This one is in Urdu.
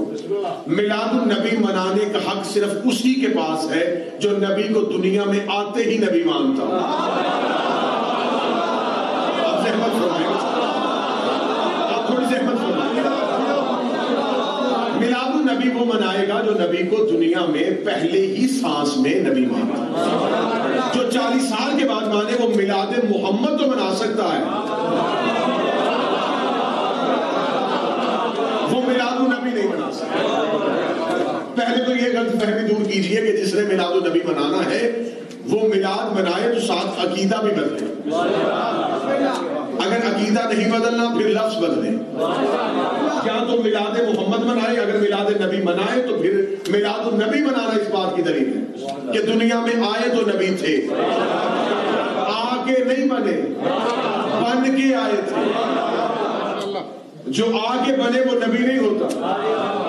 میلاد النبی منانے کا حق صرف اسی کے پاس ہے جو نبی کو دنیا میں آتے ہی نبی مانتا ہو. آپ زحمت فرمائیں، آپ تھوڑی زحمت فرمائیں. میلاد النبی وہ منائے گا جو نبی کو دنیا میں پہلے ہی سانس میں نبی مانتا ہے. جو 40 سال کے بعد مانے وہ میلاد محمد تو منا سکتا ہے، وہ میلاد النبی نہیں منا سکتا. پہلے تو یہ غلط فہمی دور کیجئے کہ جس نے میلاد النبی منانا ہے وہ میلاد منائے تو ساتھ عقیدہ بھی بدلے. اگر عقیدہ نہیں بدلنا پھر لفظ بدلے. یا تو میلاد محمد منائے، اگر میلاد نبی منائے تو پھر میلاد النبی منانا اس بات کی دلیل ہے کہ دنیا میں آئے تو نبی تھے، آ کے نہیں بنے، بن کے آئے تھے. جو آ کے بنے وہ نبی نہیں ہوتا.